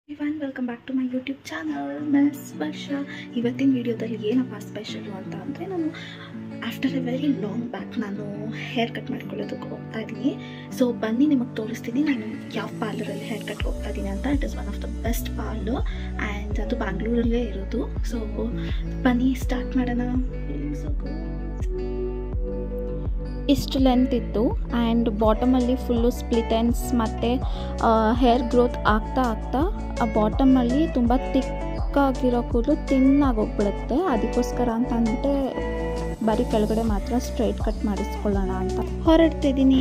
Everyone, welcome back to my YouTube channel, Miss Varsha. ಇವತ್ತಿನ ವಿಡಿಯೋದಲ್ಲಿ ಏನಪ್ಪ ಸ್ಪೆಷಲ್ ಅಂತ ಅಂದರೆ ನಾನು after a very long back ನಾನು ಹೇರ್ ಕಟ್ ಮಾಡ್ಕೊಳ್ಳೋದಕ್ಕೆ ಹೋಗ್ತಾ ಇದ್ದೀನಿ. ಸೊ ಬನ್ನಿ ನಿಮಗೆ ತೋರಿಸ್ತೀನಿ ನಾನು ಯಾವ ಪಾರ್ಲರಲ್ಲಿ ಹೇರ್ ಕಟ್ ಹೋಗ್ತಾ ಇದ್ದೀನಿ ಅಂತ. It is one of the best parlour and ಅದು ಬ್ಯಾಂಗ್ಳೂರಲ್ಲೇ ಇರೋದು. ಸೊ ಬನ್ನಿ ಸ್ಟಾರ್ಟ್ ಮಾಡೋಣ. ಇಷ್ಟು ಲೆಂತ್ ಇತ್ತು ಆ್ಯಂಡ್ ಬಾಟಮಲ್ಲಿ ಫುಲ್ಲು ಸ್ಪ್ಲಿಟ್ ಎಂಡ್ಸ್ ಮತ್ತು ಹೇರ್ ಗ್ರೋತ್ ಆಗ್ತಾ ಆ ಬಾಟಮಲ್ಲಿ ತುಂಬ ತಿಕ್ಕಾಗಿರೋ ಕೂದಲು ತಿನ್ನಾಗೋಗ್ಬಿಡುತ್ತೆ. ಅದಕ್ಕೋಸ್ಕರ ಅಂತ ಅಂದ್ಬಿಟ್ಟೆ ಬರೀ ಕೆಳಗಡೆ ಮಾತ್ರ ಸ್ಟ್ರೈಟ್ ಕಟ್ ಮಾಡಿಸ್ಕೊಳ್ಳೋಣ ಅಂತ ಹೊರಡ್ತಿದ್ದೀನಿ.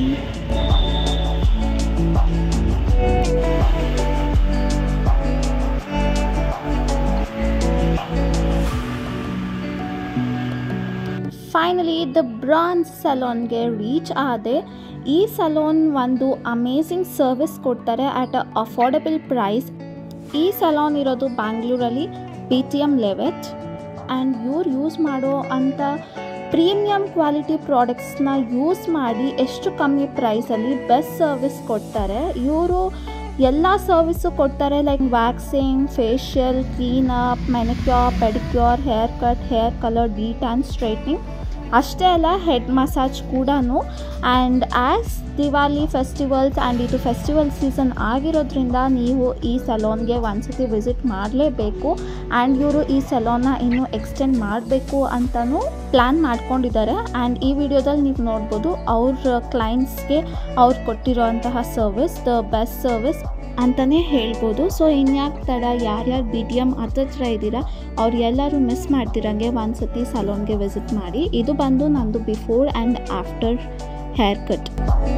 ಫೈನಲಿ ದ ಬ್ರಾಂಚ್ ಸಲೂನ್ಗೆ ರೀಚ್ ಆದೆ. ಈ ಸಲೂನ್ ಒಂದು ಅಮೇಝಿಂಗ್ ಸರ್ವಿಸ್ ಕೊಡ್ತಾರೆ ಆಟ್ ಅ ಅಫೋರ್ಡಬಲ್ ಪ್ರೈಸ್. ಈ ಸಲೂನ್ ಇರೋದು ಬ್ಯಾಂಗ್ಳೂರಲ್ಲಿ BTM ಲೆವೆಚ್ ಆ್ಯಂಡ್ ಇವ್ರು ಯೂಸ್ ಮಾಡೋ ಅಂಥ ಪ್ರೀಮಿಯಂ ಕ್ವಾಲಿಟಿ ಪ್ರಾಡಕ್ಟ್ಸ್ನ ಯೂಸ್ ಮಾಡಿ ಎಷ್ಟು ಕಮ್ಮಿ ಪ್ರೈಸಲ್ಲಿ ಬೆಸ್ಟ್ ಸರ್ವಿಸ್ ಕೊಡ್ತಾರೆ. ಇವರು ಎಲ್ಲ ಸರ್ವಿಸು ಕೊಡ್ತಾರೆ, like waxing, facial, cleanup, manicure, pedicure, hair cut, hair colour, detan, straightening. ಅಷ್ಟೇ ಅಲ್ಲ, ಹೆಡ್ ಮಸಾಜ್ ಕೂಡ. And as Diwali festivals and ಇದು ಫೆಸ್ಟಿವಲ್ ಸೀಸನ್ ಆಗಿರೋದ್ರಿಂದ ನೀವು ಈ ಸಲೂನ್ಗೆ ಒಂದ್ಸತಿ ವಿಸಿಟ್ ಮಾಡಲೇಬೇಕು. ಆ್ಯಂಡ್ ಇವರು ಈ ಸಲೂನ್ನ ಇನ್ನೂ ಎಕ್ಸ್ಟೆಂಡ್ ಮಾಡಬೇಕು ಅಂತಲೂ ಪ್ಲ್ಯಾನ್ ಮಾಡ್ಕೊಂಡಿದ್ದಾರೆ. ಆ್ಯಂಡ್ ಈ ವಿಡಿಯೋದಲ್ಲಿ ನೀವು ನೋಡ್ಬೋದು ಅವ್ರ ಕ್ಲೈಂಟ್ಸ್ಗೆ ಅವ್ರು ಕೊಟ್ಟಿರೋಂತಹ ಸರ್ವಿಸ್ ದ ಬೆಸ್ಟ್ ಸರ್ವಿಸ್ ಅಂತಲೇ ಹೇಳ್ಬೋದು. ಸೊ ಇನ್ಯಾಕೆ ತಡ, ಯಾರ್ಯಾರು BTM ಹತ್ರ ಇದ್ದೀರಾ ಅವ್ರು ಎಲ್ಲರೂ ಮಿಸ್ ಮಾಡ್ತಿರಂಗೆ ಒಂದ್ಸತಿ ಸಲೂನ್ಗೆ ವಿಸಿಟ್ ಮಾಡಿ. ಇದು ಬಂದು ನಂದು before and after hair cut.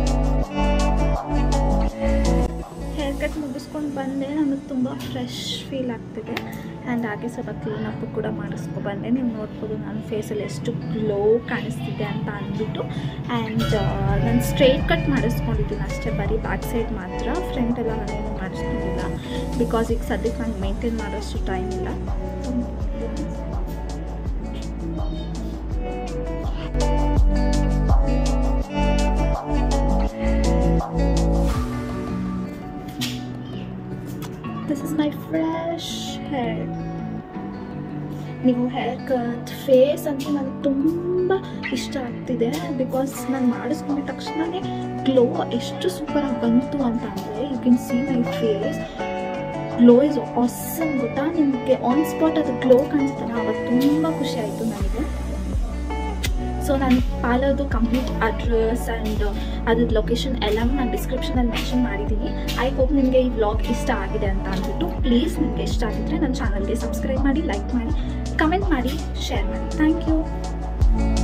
Hair cut ಮುಗಿಸ್ಕೊಂಡು ಬಂದೆ, ನನಗೆ ತುಂಬ ಫ್ರೆಶ್ ಫೀಲ್ ಆಗ್ತಿದೆ. ಆ್ಯಂಡ್ ಹಾಗೆ ಸ್ವಲ್ಪ ಕ್ಲೀನಪ್ಪು ಕೂಡ ಮಾಡಿಸ್ಕೊಬಂದೆ. ನೀವು ನೋಡ್ಬೋದು ನನ್ನ ಫೇಸಲ್ಲಿ ಎಷ್ಟು ಗ್ಲೋ ಕಾಣಿಸ್ತಿದೆ ಅಂತ ಅಂದ್ಬಿಟ್ಟು. ಆ್ಯಂಡ್ ನಾನು ಸ್ಟ್ರೈಟ್ ಕಟ್ ಮಾಡಿಸ್ಕೊಂಡಿದ್ದೀನಿ ಅಷ್ಟೇ, ಬರೀ ಬ್ಯಾಕ್ ಸೈಡ್ ಮಾತ್ರ. ಫ್ರಂಟ್ ಎಲ್ಲ ನಾನೇನು ಮಾಡಿಸ್ಕೊಂಡಿಲ್ಲ ಬಿಕಾಸ್ ಈಗ ಸದ್ಯಕ್ಕೆ ನಂಗೆ ಮೇಂಟೈನ್ ಮಾಡೋಷ್ಟು ಟೈಮ್ ಇಲ್ಲ. This is my fresh hair. ನೀವು ಹೇರ್ ಕಟ್, ಫೇಸ್ ಅಂತ ನನಗೆ ತುಂಬ ಇಷ್ಟ ಆಗ್ತಿದೆ ಬಿಕಾಸ್ ನಾನು ಮಾಡಿಸ್ಕೊಂಡಿದ ತಕ್ಷಣವೇ ಗ್ಲೋ ಎಷ್ಟು ಸೂಪರಾಗಿ ಬಂತು ಅಂತ ಅಂದರೆ you can see my face glow is awesome. ಗೊತ್ತಾ ನಿಮಗೆ ಆನ್ ಸ್ಪಾಟ್ ಅದು ಗ್ಲೋ ಕಾಣಿಸ್ತಾನೆ, ಆವಾಗ ತುಂಬ ಖುಷಿ ಆಯಿತು ನನಗೆ. ಸೊ ನಾನು ಪಾರ್ಲರ್ದು ಕಂಪ್ಲೀಟ್ ಅಡ್ರೆಸ್ ಆ್ಯಂಡ್ ಅದ್ರದ್ದು ಲೊಕೇಶನ್ ಎಲ್ಲನೂ ನಾನು ಡಿಸ್ಕ್ರಿಪ್ಷನಲ್ಲಿ ಮೆನ್ಷನ್ ಮಾಡಿದ್ದೀನಿ. ಐ ಹೋಪ್ ನಿಮಗೆ ಈ ವ್ಲಾಗ್ ಇಷ್ಟ ಆಗಿದೆ ಅಂತ ಅಂದ್ಬಿಟ್ಟು. ಪ್ಲೀಸ್ ನಿಮಗೆ ಇಷ್ಟ ಆಗಿದ್ದರೆ ನನ್ನ ಚಾನಲ್ಗೆ ಸಬ್ಸ್ಕ್ರೈಬ್ ಮಾಡಿ, ಲೈಕ್ ಮಾಡಿ, ಕಮೆಂಟ್ ಮಾಡಿ, ಶೇರ್ ಮಾಡಿ. Thank you.